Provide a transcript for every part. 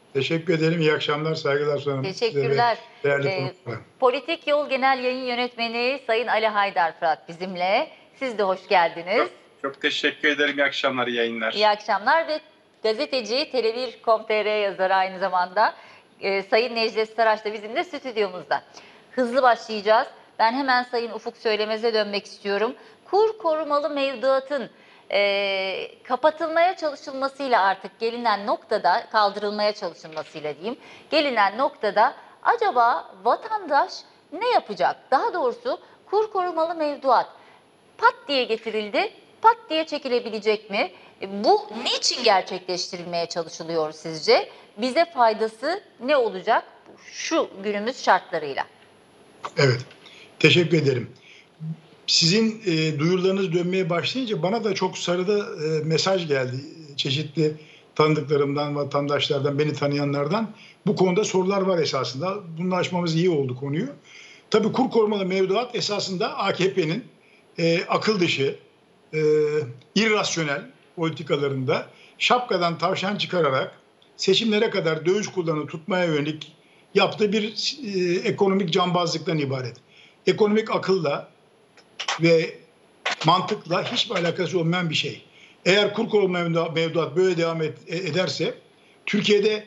Teşekkür ederim. İyi akşamlar, saygılar sunarım size ve Teşekkürler. değerli Ee, konuklara. Politik Yol Genel Yayın Yönetmeni Sayın Ali Haydar Fırat bizimle. Siz de hoş geldiniz. Çok teşekkür ederim. İyi akşamlar, iyi yayınlar. İyi akşamlar ve gazeteci, Tele1.com.tr yazarı aynı zamanda Sayın Necdet Saraç da bizimle stüdyomuzda. Hızlı başlayacağız. Ben hemen Sayın Ufuk Söylemez'e dönmek istiyorum. Kur korumalı mevduatın kapatılmaya çalışılmasıyla artık gelinen noktada, kaldırılmaya çalışılmasıyla diyeyim, gelinen noktada acaba vatandaş ne yapacak? Daha doğrusu kur korumalı mevduat pat diye getirildi, pat diye çekilebilecek mi? Bu niçin gerçekleştirilmeye çalışılıyor sizce? Bize faydası ne olacak şu günümüz şartlarıyla? Evet, teşekkür ederim. Sizin duyurularınız dönmeye başlayınca bana da çok sarıda mesaj geldi. Çeşitli tanıdıklarımdan, vatandaşlardan, beni tanıyanlardan. Bu konuda sorular var esasında. Bunu aşmamız iyi oldu konuyu. Tabii kur korumalı mevduat esasında AKP'nin akıl dışı, irrasyonel politikalarında şapkadan tavşan çıkararak seçimlere kadar döviz kurlarını tutmaya yönelik yaptığı bir ekonomik cambazlıktan ibaret. Ekonomik akılla ve mantıkla hiçbir alakası olmayan bir şey. Eğer kur korumalı mevduat böyle devam ederse Türkiye'de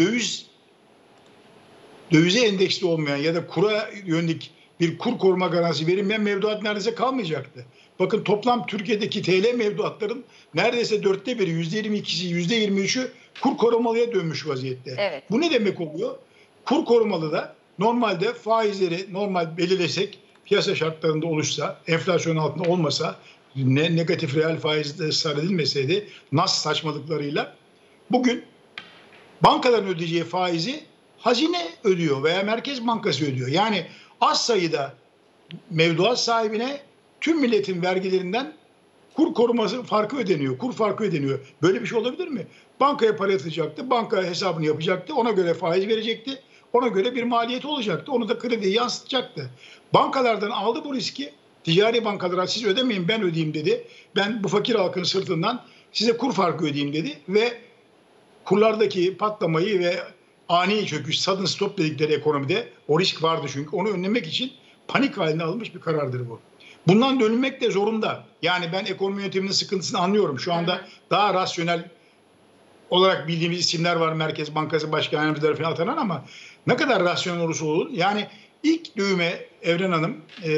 dövize endeksli olmayan ya da kura yönelik bir kur koruma garantisi verilmeyen mevduat neredeyse kalmayacaktı. Bakın toplam Türkiye'deki TL mevduatların neredeyse %1'i, %22'si, %23'ü kur korumalıya dönmüş vaziyette. Evet. Bu ne demek oluyor? Kur korumalı da normalde faizleri normal belirlesek, piyasa şartlarında oluşsa, enflasyon altında olmasa, negatif reel faizde ısrar edilmeseydi, nas saçmalıklarıyla bugün bankaların ödeyeceği faizi hazine ödüyor veya Merkez Bankası ödüyor. Yani az sayıda mevduat sahibine tüm milletin vergilerinden kur koruması farkı ödeniyor. Kur farkı ödeniyor. Böyle bir şey olabilir mi? Bankaya para yatacaktı. Banka hesabını yapacaktı. Ona göre faiz verecekti. Ona göre bir maliyeti olacaktı. Onu da krediye yansıtacaktı. Bankalardan aldı bu riski. Ticari bankalara siz ödemeyin ben ödeyeyim dedi. Ben bu fakir halkın sırtından size kur farkı ödeyeyim dedi. Ve kurlardaki patlamayı ve ani çöküş, sudden stop dedikleri ekonomide o risk vardı çünkü. Onu önlemek için panik haline alınmış bir karardır bu. Bundan dönülmek de zorunda. Yani ben ekonomi yönetiminin sıkıntısını anlıyorum. Şu anda daha rasyonel olarak bildiğimiz isimler var. Merkez Bankası Başkanı Yardımcıları falan atanan ama ne kadar rasyonel olursa olsun. Yani ilk düğme Evren Hanım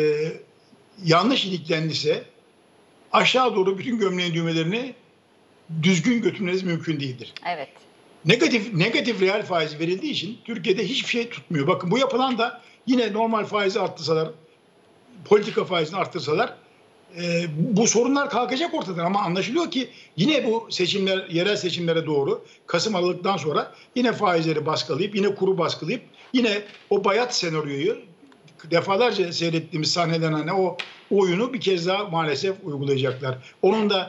yanlış iliklendiyse aşağı doğru bütün gömleğin düğmelerini düzgün götürmeniz mümkün değildir. Evet. Negatif reel faiz verildiği için Türkiye'de hiçbir şey tutmuyor. Bakın bu yapılan da yine normal faizi arttırsalar, politika faizini arttırsalar bu sorunlar kalkacak ortadan. Ama anlaşılıyor ki yine bu seçimler, yerel seçimlere doğru Kasım Aralık'tan sonra yine faizleri baskılayıp, yine kuru baskılayıp, yine o bayat senaryoyu defalarca seyrettiğimiz sahnelenen o oyunu bir kez daha maalesef uygulayacaklar. Onun da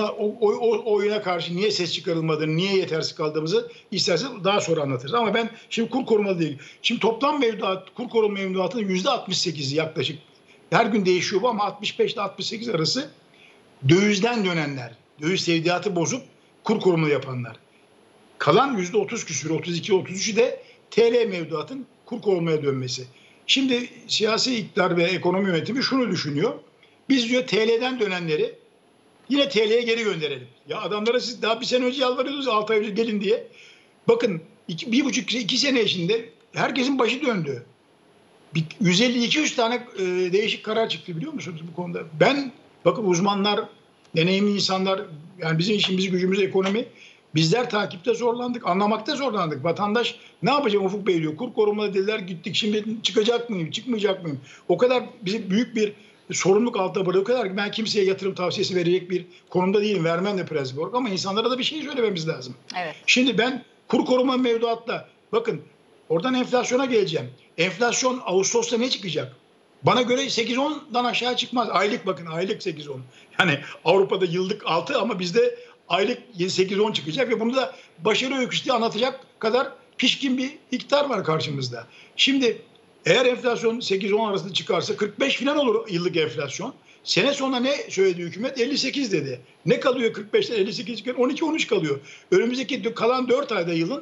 o oyuna karşı niye ses çıkarılmadığını, niye yetersiz kaldığımızı isterseniz daha sonra anlatırız. Ama ben şimdi kur korumalı değil. Şimdi toplam mevduat, kur koruma mevduatının %68'i yaklaşık. Her gün değişiyor bu ama 65 ile 68 arası dövizden dönenler, döviz sevdiyatı bozup kur korumalı yapanlar. Kalan %30 küsür, 32-33'ü de TL mevduatın kur korumaya dönmesi. Şimdi siyasi iktidar ve ekonomi yönetimi şunu düşünüyor. Biz diyor TL'den dönenleri yine TL'ye geri gönderelim. Ya adamlara siz daha bir sene önce yalvarıyordunuz 6 ay önce gelin diye. Bakın 1,5-2 sene içinde herkesin başı döndü. 150-200 tane değişik karar çıktı biliyor musunuz bu konuda? Bakın uzmanlar, deneyimli insanlar, yani bizim işimiz gücümüz ekonomi. Bizler takipte zorlandık, anlamakta zorlandık. Vatandaş ne yapacağım Ufuk Bey diyor. Kur korumalı dediler gittik şimdi çıkacak mıyım, çıkmayacak mıyım? O kadar bizi büyük bir sorumluluk altında bırakıyorlar ki ben kimseye yatırım tavsiyesi verecek bir konumda değilim. Vermem de prensip olarak ama insanlara da bir şey söylememiz lazım. Evet. Şimdi ben kur koruma mevduatla bakın oradan enflasyona geleceğim. Enflasyon Ağustos'ta ne çıkacak? Bana göre 8-10'dan aşağı çıkmaz. Aylık bakın aylık 8-10. Yani Avrupa'da yıllık 6 ama bizde aylık 8-10 çıkacak ve bunu da başarı öyküsü diye anlatacak kadar pişkin bir iktidar var karşımızda. Şimdi eğer enflasyon 8-10 arasında çıkarsa 45 falan olur yıllık enflasyon. Sene sonunda ne söyledi hükümet? 58 dedi. Ne kalıyor 45'ten 58 çıkar? 12-13 kalıyor. Önümüzdeki kalan 4 ayda yılın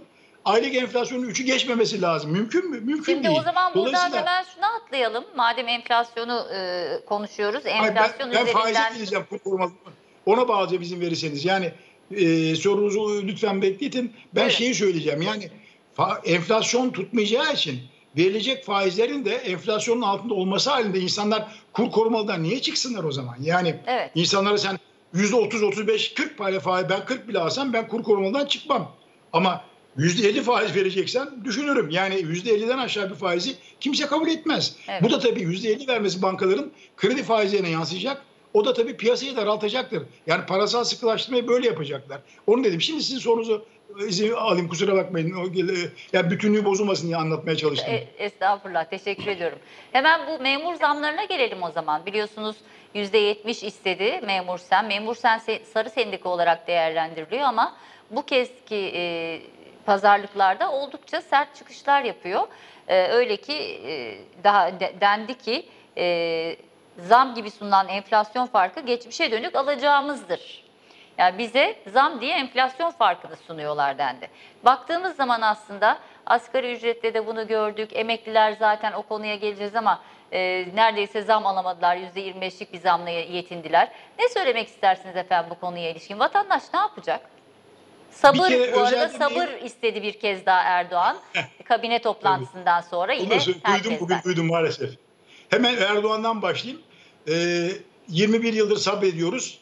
aylık enflasyonun 3'ü geçmemesi lazım. Mümkün mü? Mümkün Şimdi değil. o zaman buradan hemen şuna atlayalım. Madem enflasyonu konuşuyoruz. Enflasyon ben faize üzerinden... geleceğim. Ona bağlayacağım izin verirseniz. Yani sorunuzu lütfen bekletin. Ben Buyurun. şeyi söyleyeceğim. Yani enflasyon tutmayacağı için verilecek faizlerin de enflasyonun altında olması halinde insanlar kur korumalıdan niye çıksınlar o zaman? Yani Evet. insanlara sen %30, 35, 40 payla faiz, ben 40 bile alsam ben kur korumalıdan çıkmam. Ama %50 faiz vereceksen düşünürüm. Yani %50'den aşağı bir faizi kimse kabul etmez. Evet. Bu da tabii %50 vermesi bankaların kredi faizlerine yansıyacak. O da tabii piyasayı daraltacaktır. Yani parasal sıkılaştırmayı böyle yapacaklar. Onu dedim. Şimdi sizin sorunuzu izin alayım, kusura bakmayın. Yani bütünlüğü bozulmasın diye anlatmaya çalıştım. Estağfurullah, teşekkür ediyorum. Hemen bu memur zamlarına gelelim o zaman. Biliyorsunuz %70 istedi Memur Sen. Memur Sen sarı sendika olarak değerlendiriliyor ama bu kezdeki pazarlıklarda oldukça sert çıkışlar yapıyor. Öyle ki dendi ki zam gibi sunulan enflasyon farkı geçmişe dönük alacağımızdır. Yani bize zam diye enflasyon farkını sunuyorlar dendi. Baktığımız zaman aslında asgari ücretle de bunu gördük. Emekliler zaten o konuya geleceğiz ama neredeyse zam alamadılar. %25'lik bir zamla yetindiler. Ne söylemek istersiniz efendim bu konuya ilişkin? Vatandaş ne yapacak? Sabır, bu arada sabır istedi bir kez daha Erdoğan. Kabine toplantısından sonra yine herkesten. Duydum maalesef. Hemen Erdoğan'dan başlayayım. 21 yıldır sabrediyoruz.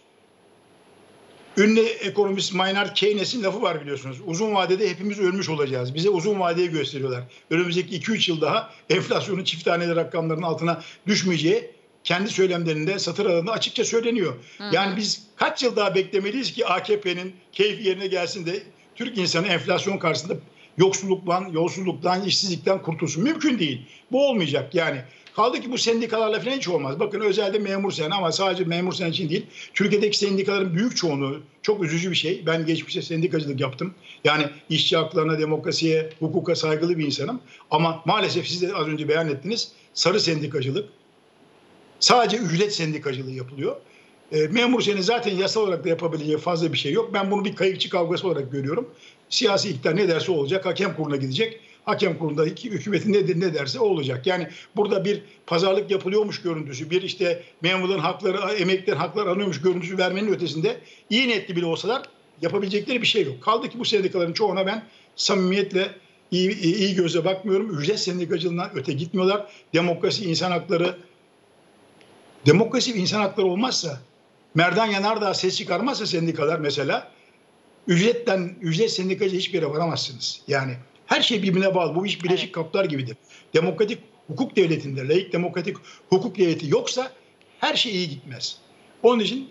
Ünlü ekonomist Maynard Keynes'in lafı var biliyorsunuz. Uzun vadede hepimiz ölmüş olacağız. Bize uzun vadeyi gösteriyorlar. Önümüzdeki 2-3 yıl daha enflasyonun çift taneli rakamların altına düşmeyeceği kendi söylemlerinde satır arasında açıkça söyleniyor. Yani biz kaç yıl daha beklemeliyiz ki AKP'nin keyfi yerine gelsin de Türk insanı enflasyon karşısında yoksulluktan, yolsuzluktan, işsizlikten kurtulsun. Mümkün değil. Bu olmayacak yani. Kaldı ki bu sendikalarla falan hiç olmaz. Bakın özelde Memur Sen ama sadece Memur Sen için değil. Türkiye'deki sendikaların büyük çoğunluğu çok üzücü bir şey. Ben geçmişte sendikacılık yaptım. Yani işçi haklarına, demokrasiye, hukuka saygılı bir insanım. Ama maalesef siz de az önce beyan ettiniz. Sarı sendikacılık, sadece ücret sendikacılığı yapılıyor. Memur Sen'in zaten yasal olarak da yapabileceği fazla bir şey yok. Ben bunu bir kayıkçı kavgası olarak görüyorum. Siyasi iktidar ne derse olacak, hakem kuruluna gidecek. Hakem kurulunda hükümetin ne derse o olacak. Yani burada bir pazarlık yapılıyormuş görüntüsü, bir işte memurların hakları, emeklilerin hakları alınıyormuş görüntüsü vermenin ötesinde iyi niyetli bile olsalar yapabilecekleri bir şey yok. Kaldı ki bu sendikaların çoğuna ben samimiyetle iyi gözle bakmıyorum. Ücret sendikacılığından öte gitmiyorlar. Demokrasi, insan hakları olmazsa, Merdan Yanardağ ses çıkarmazsa sendikalar mesela, ücret sendikacı hiçbir yere varamazsınız. Yani her şey birbirine bağlı. Bu iş Birleşik Kaplar gibidir. Demokratik hukuk devletinde, laik demokratik hukuk devleti yoksa her şey iyi gitmez. Onun için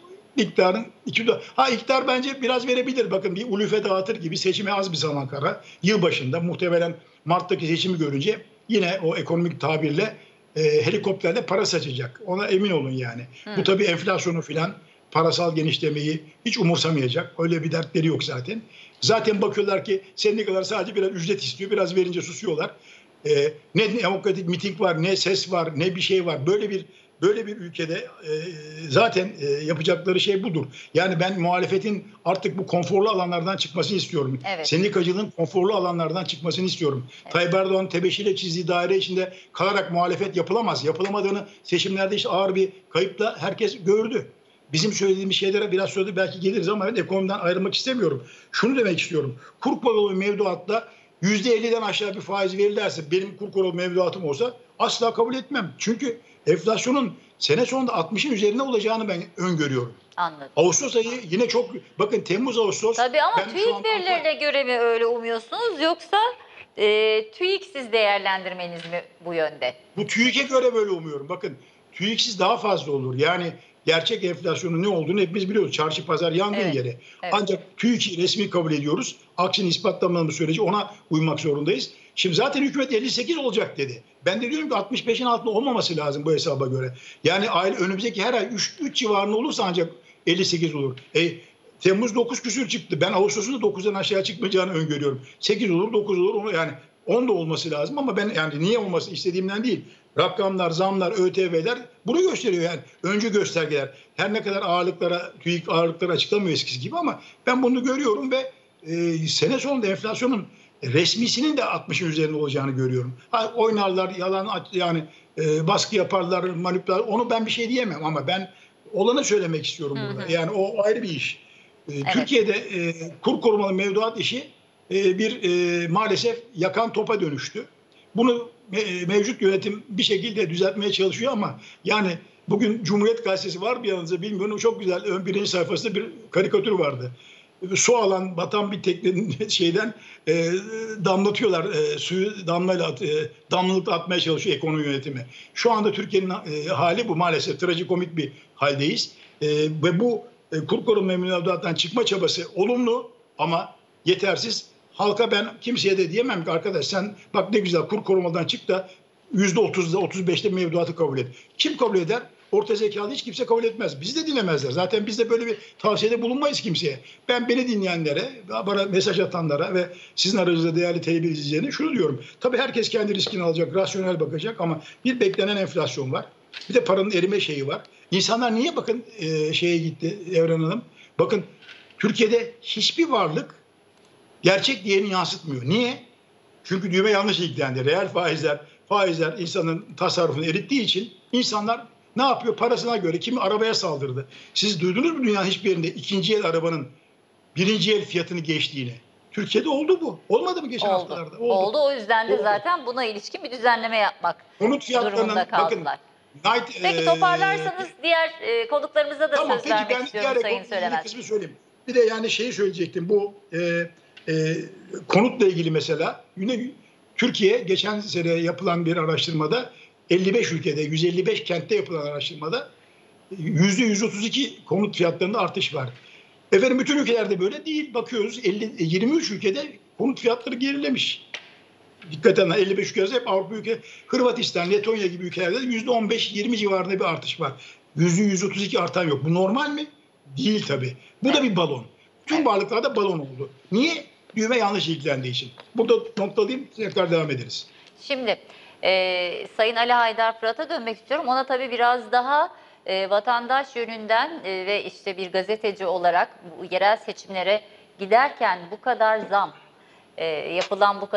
iktidar bence biraz verebilir. Bakın bir ulufe dağıtır gibi seçime az bir zaman kala. Yılbaşında muhtemelen Mart'taki seçimi görünce yine o ekonomik tabirle helikopterle para saçacak. Ona emin olun yani. Bu tabii enflasyonu filan, parasal genişlemeyi hiç umursamayacak. Öyle bir dertleri yok zaten. Zaten bakıyorlar ki sendikalar sadece biraz ücret istiyor. Biraz verince susuyorlar. Ne demokratik miting var, ne ses var, ne bir şey var. Böyle bir ülkede zaten yapacakları şey budur. Yani ben muhalefetin artık bu konforlu alanlardan çıkmasını istiyorum. Evet. Sendikacılığın konforlu alanlardan çıkmasını istiyorum. Evet. Tayyip Erdoğan tebeşirle çizdiği daire içinde kalarak muhalefet yapılamaz. Yapılamadığını seçimlerde işte ağır bir kayıpla herkes gördü. Bizim söylediğimiz şeylere biraz sonra belki geliriz ama ben ekonomiden ayrılmak istemiyorum. Şunu demek istiyorum. Kur korumalı mevduatta %50'den aşağı bir faiz verirlerse, benim kur korumalı mevduatım olsa asla kabul etmem. Çünkü enflasyonun sene sonunda 60'ın üzerinde olacağını ben öngörüyorum. Anladım. Ağustos ayı yine çok, bakın Temmuz Ağustos. Tabii ama TÜİK verilerine göre mi öyle umuyorsunuz yoksa TÜİK'siz değerlendirmeniz mi bu yönde? Bu TÜİK'e göre böyle umuyorum. Bakın TÜİK'siz daha fazla olur. Yani gerçek enflasyonun ne olduğunu hepimiz biliyoruz. Çarşı pazar yangın yeri. Evet. Ancak TÜİK'i resmi kabul ediyoruz. Aksini ispatlamamız sürece ona uymak zorundayız. Şimdi zaten hükümet 58 olacak dedi. Ben de diyorum ki 65'in altında olmaması lazım bu hesaba göre. Yani önümüzdeki her ay 3 civarında olursa ancak 58 olur. Temmuz 9 küsür çıktı. Ben Ağustos'un da 9'dan aşağı çıkmayacağını öngörüyorum. 8 olur, 9 olur. Yani 10 da olması lazım ama ben yani niye olması istediğimden değil. Rakamlar, zamlar, ÖTV'ler bunu gösteriyor yani. Öncü göstergeler. Her ne kadar TÜİK ağırlıkları açıklamıyor eskisi gibi ama ben bunu görüyorum ve sene sonunda enflasyonun resmisinin de 60'ın üzerinde olacağını görüyorum. Ha, oynarlar, yalan yani baskı yaparlar, manipüler. Onu ben bir şey diyemem ama ben olanı söylemek istiyorum burada. Yani o ayrı bir iş. Evet. Türkiye'de kur korumalı mevduat işi maalesef yakan topa dönüştü. Bunu mevcut yönetim bir şekilde düzeltmeye çalışıyor ama yani bugün Cumhuriyet Gazetesi var bir yanınızda bilmiyorum, çok güzel ön birinci sayfasında bir karikatür vardı. Su alan batan bir teknenin şeyden damlatıyorlar, suyu damlalıkla atmaya çalışıyor ekonomi yönetimi. Şu anda Türkiye'nin hali bu, maalesef trajikomik bir haldeyiz. Ve bu kur koruma mevduattan çıkma çabası olumlu ama yetersiz. Halka ben kimseye de diyemem ki arkadaş sen bak ne güzel kur korumadan çık da %30'da 35'te mevduatı kabul et. Kim kabul eder? Orta zekalı hiç kimse kabul etmez. Bizi de dinlemezler. Zaten biz de böyle bir tavsiyede bulunmayız kimseye. Ben beni dinleyenlere, bana mesaj atanlara ve sizin aracınızda değerli televizyon izleyicilerine şunu diyorum. Tabii herkes kendi riskini alacak, rasyonel bakacak ama bir beklenen enflasyon var. Bir de paranın erime şeyi var. İnsanlar niye bakın şeye gitti Evren Hanım? Bakın Türkiye'de hiçbir varlık gerçek değerini yansıtmıyor. Niye? Çünkü düğme yanlış ilgilendi. Reel faizler insanın tasarrufunu erittiği için insanlar ne yapıyor? Parasına göre kimi arabaya saldırdı. Siz duydunuz mu dünyanın hiçbir yerinde ikinci el arabanın birinci el fiyatını geçtiğini? Türkiye'de oldu bu. Olmadı mı geçen haftalarda? Oldu. O yüzden de zaten buna ilişkin bir düzenleme yapmak durumunda kaldılar. Peki toparlarsanız diğer konuklarımıza da söz vermek istiyorum Sayın Söylemez. Kısmı söyleyeyim. Bir de yani şeyi söyleyecektim. Bu konutla ilgili mesela yine Türkiye geçen sene yapılan bir araştırmada 55 ülkede 155 kentte yapılan araştırmada %132 konut fiyatlarında artış var. Efendim bütün ülkelerde böyle değil. Bakıyoruz 23 ülkede konut fiyatları gerilemiş. Dikkat edin 55 ülkede hep Avrupa ülke, Hırvatistan, Letonya gibi ülkelerde %15-20 civarında bir artış var. %132 artan yok. Bu normal mi? Değil tabii. Bu da bir balon. Tüm varlıklarda balon oldu. Niye? Düğme yanlış ilgilendiği için. Burada noktalayayım, tekrar devam ederiz. Şimdi Sayın Ali Haydar Fırat'a dönmek istiyorum. Ona tabii biraz daha vatandaş yönünden ve işte bir gazeteci olarak bu yerel seçimlere giderken bu kadar zam, yapılan bu kadar